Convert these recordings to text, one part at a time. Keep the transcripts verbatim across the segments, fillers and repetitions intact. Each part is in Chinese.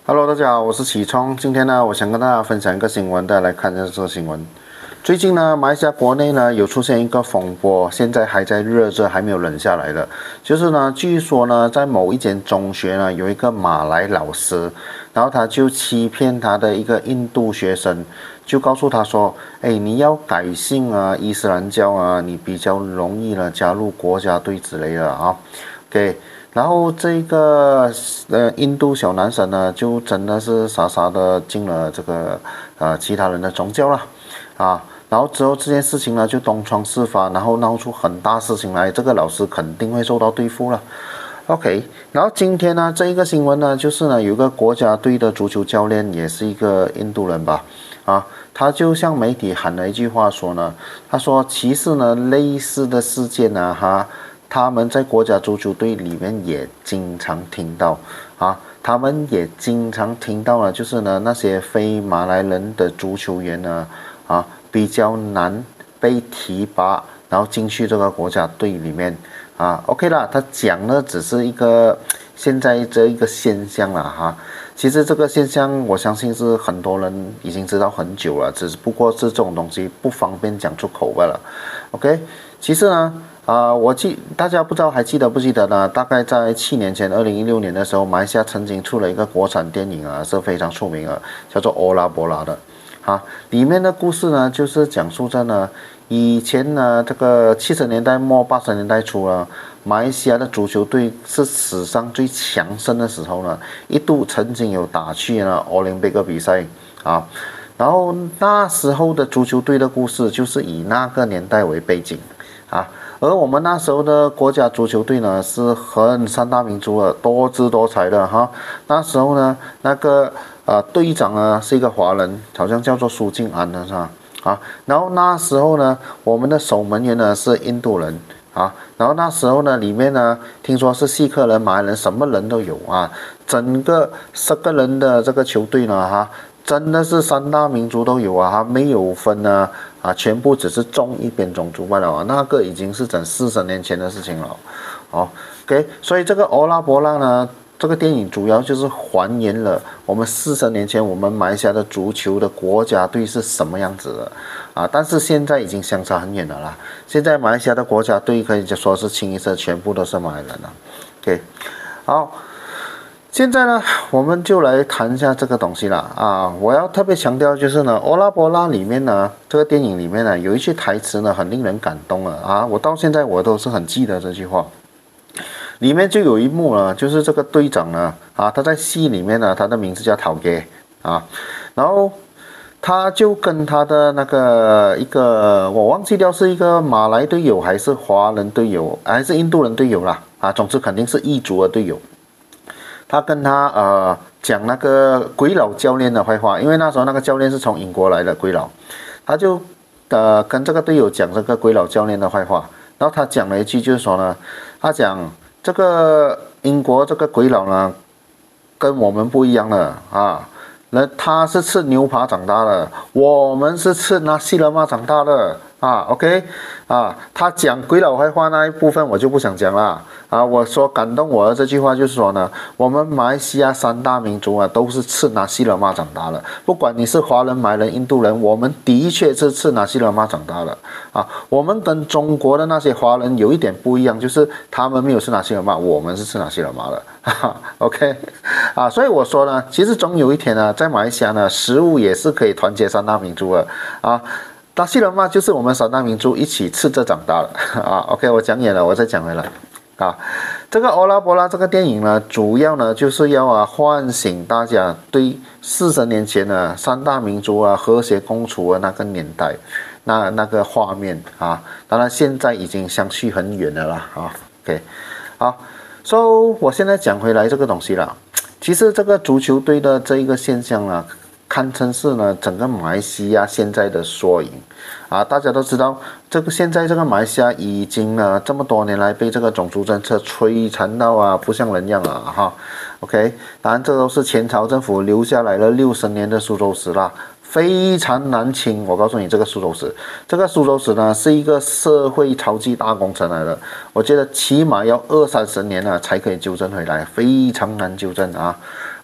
Hello，大家好，我是启聪。今天呢，我想跟大家分享一个新闻，大家来看一下这个新闻。最近呢，马来西亚国内呢有出现一个风波，现在还在热着，还没有冷下来的。就是呢，据说呢，在某一间中学呢，有一个马来老师，然后他就欺骗他的一个印度学生，就告诉他说：“哎，你要改信啊，伊斯兰教啊，你比较容易呢加入国家队之类的啊。” OK。然后这个呃印度小男生呢，就真的是傻傻的进了这个呃其他人的宗教了，啊，然后之后这件事情呢就东窗事发，然后闹出很大事情来，这个老师肯定会受到对付了。OK， 然后今天呢这一个新闻呢，就是呢有个国家队的足球教练，也是一个印度人吧，啊，他就向媒体喊了一句话说呢，他说其实呢类似的事件呢，哈。他们在国家足球队里面也经常听到啊，他们也经常听到了，就是呢那些非马来人的足球员呢啊比较难被提拔，然后进去这个国家队里面啊 ，OK 啦，他讲的只是一个现在这一个现象了哈。其实这个现象我相信是很多人已经知道很久了，只不过是这种东西不方便讲出口罢了。OK， 其实呢。啊、呃，我记大家不知道还记得不记得呢？大概在七年前，二零一六年的时候，马来西亚曾经出了一个国产电影啊，是非常出名啊，叫做《欧拉博拉》的，啊，里面的故事呢，就是讲述着呢，以前呢，这个七十年代末八十年代初啊，马来西亚的足球队是史上最强盛的时候呢，一度曾经有打去呢奥林匹克比赛啊，然后那时候的足球队的故事就是以那个年代为背景啊。而我们那时候的国家足球队呢，是很三大民族的，多姿多彩的哈。那时候呢，那个呃队长呢是一个华人，好像叫做苏敬安的是吧？啊，然后那时候呢，我们的守门员呢是印度人啊。然后那时候呢，里面呢听说是锡克人、马来人，什么人都有啊。整个十个人的这个球队呢，哈。真的是三大民族都有啊，还没有分呢啊，全部只是中一边种族罢了啊，那个已经是整四十年前的事情了，哦 ，OK， 所以这个欧拉博拉呢，这个电影主要就是还原了我们四十年前我们马来西亚的足球的国家队是什么样子的啊，但是现在已经相差很远了啦，现在马来西亚的国家队可以说是清一色全部都是马来人了 ，OK， 好。现在呢，我们就来谈一下这个东西了啊！我要特别强调就是呢，《欧拉波拉》里面呢，这个电影里面呢，有一句台词呢，很令人感动了啊！我到现在我都是很记得这句话。里面就有一幕呢，就是这个队长呢，啊，他在戏里面呢，他的名字叫陶给啊，然后他就跟他的那个一个我忘记掉是一个马来队友还是华人队友还是印度人队友啦啊，总之肯定是异族的队友。他跟他呃讲那个鬼佬教练的坏话，因为那时候那个教练是从英国来的鬼佬，他就呃跟这个队友讲这个鬼佬教练的坏话，然后他讲了一句就是说呢，他讲这个英国这个鬼佬呢跟我们不一样了啊，那他是吃牛扒长大的，我们是吃纳西勒玛长大的啊 ，OK 啊，他讲鬼佬坏话那一部分我就不想讲了。啊，我说感动我的这句话就是说呢，我们马来西亚三大民族啊，都是吃纳西勒玛长大的。不管你是华人、马来人、印度人，我们的确是吃纳西勒玛长大的啊。我们跟中国的那些华人有一点不一样，就是他们没有吃纳西勒玛，我们是吃纳西勒玛的。哈哈 OK， 啊，所以我说呢，其实总有一天呢，在马来西亚呢，食物也是可以团结三大民族的啊。纳西勒玛就是我们三大民族一起吃着长大的啊。OK， 我讲远了，我再讲回来。啊，这个《欧拉波拉》这个电影呢，主要呢就是要啊唤醒大家对四十年前呢三大民族啊和谐共处的那个年代，那那个画面啊，当然现在已经相去很远了啦啊。OK， 好 ，So 我现在讲回来这个东西了，其实这个足球队的这一个现象呢，堪称是呢整个马来西亚现在的缩影。啊，大家都知道，这个现在这个马来西亚已经呢这么多年来被这个种族政策摧残到啊不像人样了哈。OK， 当然这都是前朝政府留下来了六十年的苏州史啦，非常难清。我告诉你，这个苏州史，这个苏州史呢是一个社会超级大工程来的，我觉得起码要二三十年了才可以纠正回来，非常难纠正啊。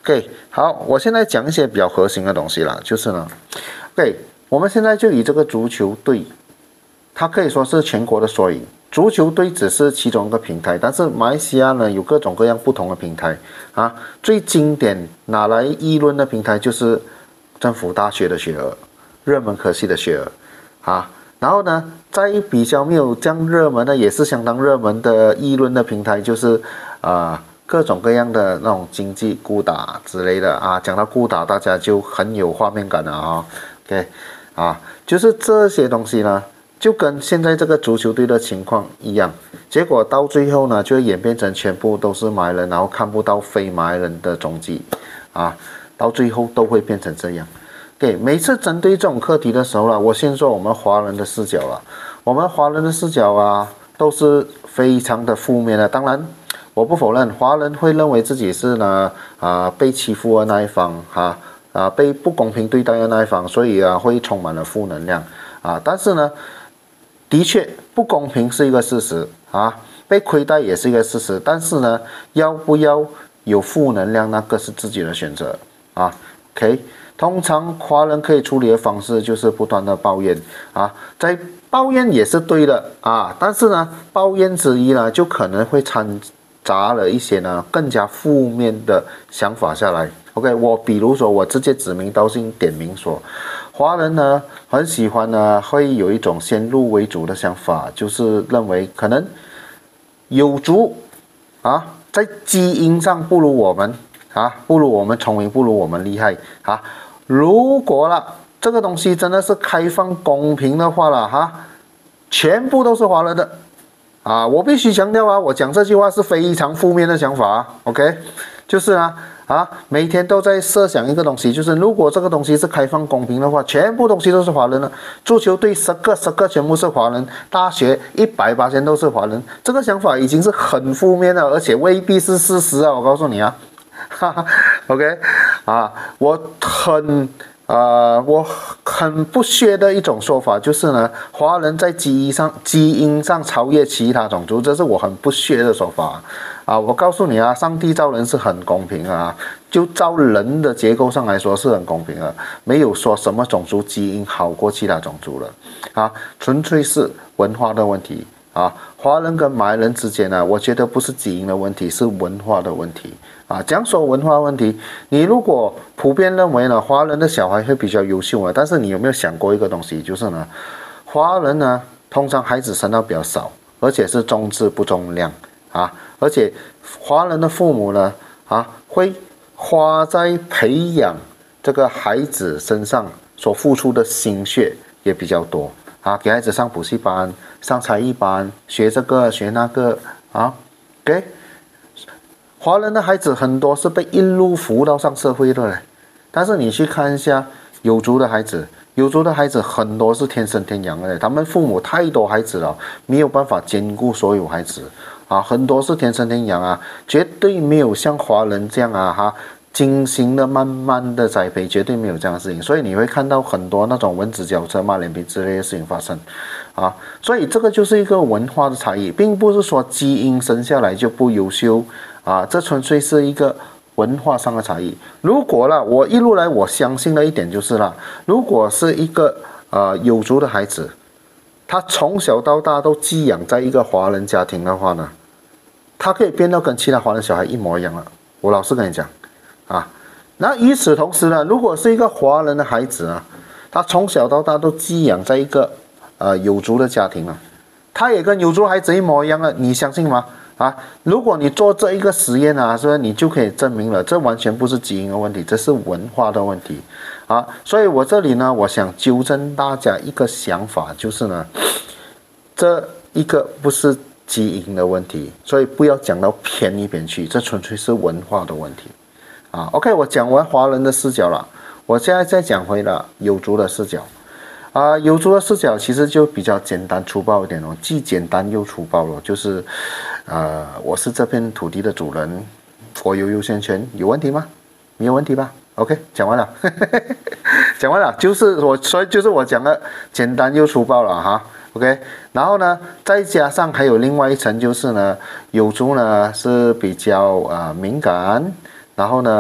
OK， 好，我现在讲一些比较核心的东西啦，就是呢 ，OK， 我们现在就以这个足球队，它可以说是全国的缩影。足球队只是其中一个平台，但是马来西亚呢有各种各样不同的平台啊。最经典拿来议论的平台就是政府大学的学额、热门科系的学额啊。然后呢，在比较没有这样热门的，也是相当热门的议论的平台，就是啊各种各样的那种经济孤打之类的啊。讲到孤打，大家就很有画面感了啊。OK， 啊，就是这些东西呢。就跟现在这个足球队的情况一样，结果到最后呢，就会演变成全部都是马来人，然后看不到非马来人的踪迹，啊，到最后都会变成这样。对，每次针对这种课题的时候呢，我先说我们华人的视角了，我们华人的视角啊，都是非常的负面的。当然，我不否认华人会认为自己是呢啊被欺负的那一方，哈啊被不公平对待的那一方，所以啊会充满了负能量啊，但是呢。的确，不公平是一个事实啊，被亏待也是一个事实。但是呢，要不要有负能量，那个是自己的选择啊。OK， 通常华人可以处理的方式就是不断的抱怨啊，在抱怨也是对的啊，但是呢，抱怨之一呢，就可能会掺杂了一些呢更加负面的想法下来。OK， 我比如说，我直接指名道姓点名说。华人呢很喜欢呢，会有一种先入为主的想法，就是认为可能有族啊，在基因上不如我们啊，不如我们聪明，不如我们厉害啊。如果了这个东西真的是开放公平的话了哈，全部都是华人的啊，我必须强调啊，我讲这句话是非常负面的想法啊 ，OK， 就是啊。啊，每天都在设想一个东西，就是如果这个东西是开放公平的话，全部东西都是华人了。足球队十个十个全部是华人，大学一百八千都是华人，这个想法已经是很负面了，而且未必是事实啊！我告诉你啊，哈哈 ，OK， 啊，我很呃，我很不屑的一种说法就是呢，华人在基因上基因上超越其他种族，这是我很不屑的说法。啊，我告诉你啊，上帝造人是很公平啊，就造人的结构上来说是很公平的，没有说什么种族基因好过其他种族了，啊，纯粹是文化的问题啊。华人跟马来人之间呢，我觉得不是基因的问题，是文化的问题啊。讲说文化问题，你如果普遍认为呢，华人的小孩会比较优秀啊，但是你有没有想过一个东西，就是呢，华人呢通常孩子生到比较少，而且是重质不重量啊。而且华人的父母呢，啊，会花在培养这个孩子身上所付出的心血也比较多啊，给孩子上补习班、上才艺班，学这个学那个啊。OK， 华人的孩子很多是被一路扶到上社会的嘞，但是你去看一下有族的孩子。有族的孩子很多是天生天养的，他们父母太多孩子了，没有办法兼顾所有孩子啊，很多是天生天养啊，绝对没有像华人这样啊哈，精心的慢慢的栽培，绝对没有这样的事情，所以你会看到很多那种蚊子脚车、骂脸皮之类的事情发生啊，所以这个就是一个文化的差异，并不是说基因生下来就不优秀啊，这纯粹是一个文化上的差异。如果啦，我一路来我相信的一点就是啦，如果是一个呃有族的孩子，他从小到大都寄养在一个华人家庭的话呢，他可以变到跟其他华人小孩一模一样了。我老实跟你讲啊，那与此同时呢，如果是一个华人的孩子啊，他从小到大都寄养在一个呃有族的家庭啊，他也跟有族孩子一模一样了，你相信吗？啊，如果你做这一个实验啊，是不是你就可以证明了，这完全不是基因的问题，这是文化的问题啊。所以我这里呢，我想纠正大家一个想法，就是呢，这一个不是基因的问题，所以不要讲到偏一边去，这纯粹是文化的问题啊。OK， 我讲完华人的视角了，我现在再讲回了有族的视角。啊，有族的视角其实就比较简单粗暴一点哦，既简单又粗暴了，就是，呃，我是这片土地的主人，我有优先权，有问题吗？没有问题吧 ？OK， 讲完了，讲完了，就是我，所以就是我讲的简单又粗暴了哈。OK， 然后呢，再加上还有另外一层，就是呢，有族呢是比较呃敏感，然后呢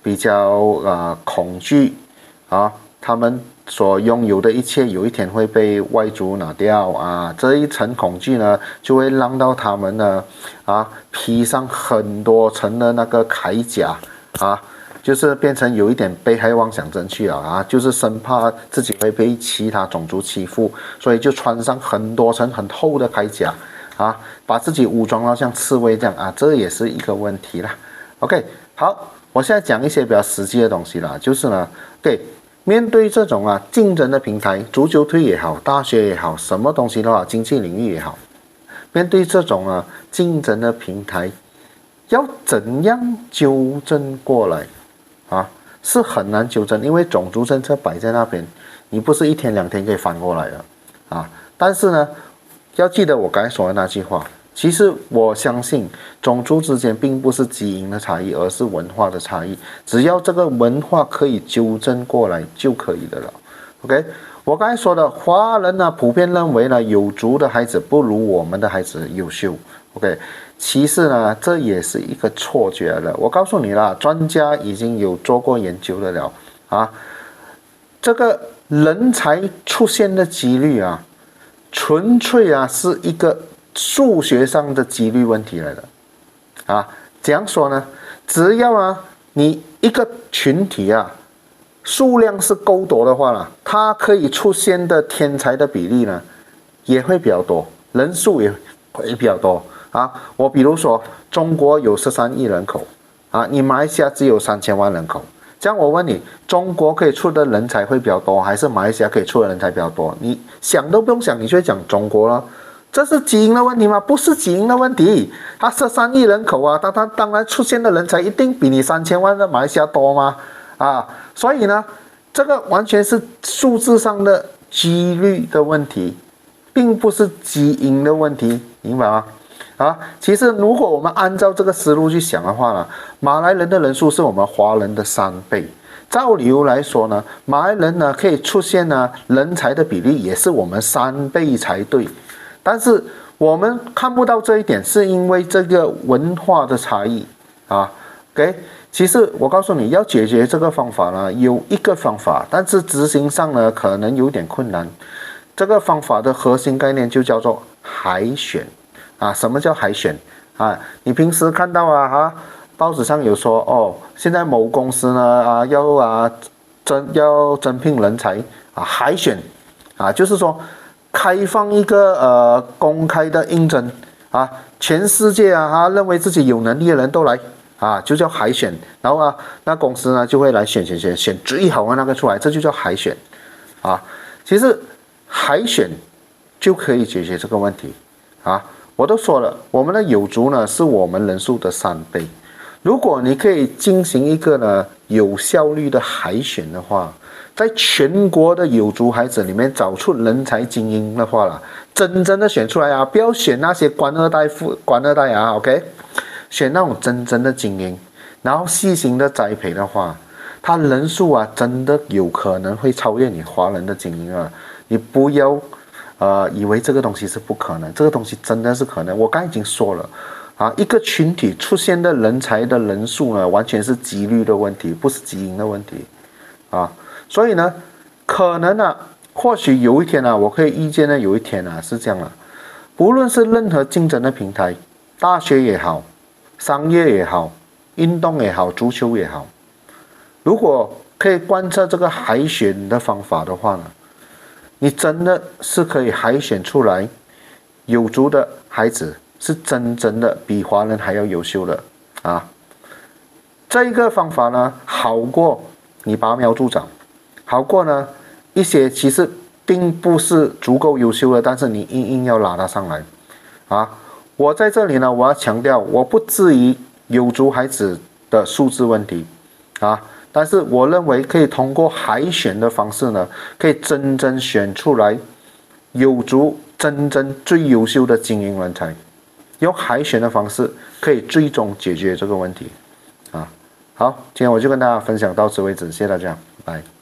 比较呃恐惧啊，他们所拥有的一切有一天会被外族拿掉啊，这一层恐惧呢，就会让到他们呢啊披上很多层的那个铠甲啊。就是变成有一点被害妄想症去了啊，就是生怕自己会被其他种族欺负，所以就穿上很多层很厚的铠甲啊，把自己武装到像刺猬这样啊，这也是一个问题啦。OK， 好，我现在讲一些比较实际的东西啦，就是呢，对，面对这种啊竞争的平台，足球队也好，大学也好，什么东西的话，经济领域也好，面对这种啊竞争的平台，要怎样纠正过来？啊，是很难纠正，因为种族政策摆在那边，你不是一天两天可以翻过来的啊。但是呢，要记得我刚才说的那句话，其实我相信种族之间并不是基因的差异，而是文化的差异。只要这个文化可以纠正过来就可以的了。OK， 我刚才说的，华人呢普遍认为呢，有族的孩子不如我们的孩子优秀。OK。其实呢，这也是一个错觉了。我告诉你啦，专家已经有做过研究的了啊。这个人才出现的几率啊，纯粹啊是一个数学上的几率问题来的啊。怎样说呢？只要啊你一个群体啊数量是够多的话呢，它可以出现的天才的比例呢也会比较多，人数也会比较多。啊，我比如说，中国有十三亿人口，啊，你马来西亚只有三千万人口，这样我问你，中国可以出的人才会比较多，还是马来西亚可以出的人才比较多？你想都不用想，你就会讲中国了。这是基因的问题吗？不是基因的问题，它十三亿人口啊，它它当然出现的人才一定比你三千万的马来西亚多吗？啊，所以呢，这个完全是数字上的几率的问题，并不是基因的问题，明白吗？啊，其实如果我们按照这个思路去想的话呢，马来人的人数是我们华人的三倍。照理由来说呢，马来人呢可以出现呢人才的比例也是我们三倍才对。但是我们看不到这一点，是因为这个文化的差异啊。OK， 其实我告诉你要解决这个方法呢，有一个方法，但是执行上呢可能有点困难。这个方法的核心概念就叫做海选。啊，什么叫海选啊？你平时看到啊，哈，报纸上有说哦，现在某公司呢啊要啊征要征聘人才啊，海选啊，就是说开放一个呃公开的应征啊，全世界啊他认为自己有能力的人都来啊，就叫海选。然后啊，那公司呢就会来选选选选最好的那个出来，这就叫海选啊。其实海选就可以解决这个问题啊。我都说了，我们的有族呢是我们人数的三倍。如果你可以进行一个呢有效率的海选的话，在全国的有族孩子里面找出人才精英的话啦，真正的选出来啊，不要选那些官二代、富官二代啊 ，OK， 选那种真正的精英，然后细心的栽培的话，他人数啊真的有可能会超越你华人的精英啊！你不要。呃，以为这个东西是不可能，这个东西真的是可能。我刚才已经说了，啊，一个群体出现的人才的人数呢，完全是几率的问题，不是基因的问题，啊，所以呢，可能呢、啊，或许有一天呢、啊，我可以预见呢，有一天呢、啊、是这样了，不论是任何竞争的平台，大学也好，商业也好，运动也好，足球也好，如果可以贯彻这个海选的方法的话呢，你真的是可以海选出来有族的孩子是真正的比华人还要优秀的啊！这一个方法呢，好过你拔苗助长，好过呢一些其实并不是足够优秀的，但是你硬硬要拉他上来啊！我在这里呢，我要强调，我不质疑有族孩子的素质问题啊。但是我认为可以通过海选的方式呢，可以真正选出来有族真正最优秀的精英人才，用海选的方式可以最终解决这个问题啊。好，今天我就跟大家分享到此为止，谢谢大家，拜拜。